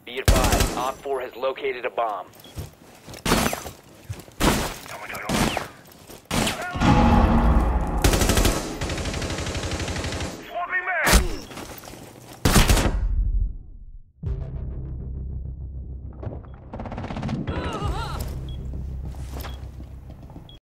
Be advised, Op 4 has located a bomb.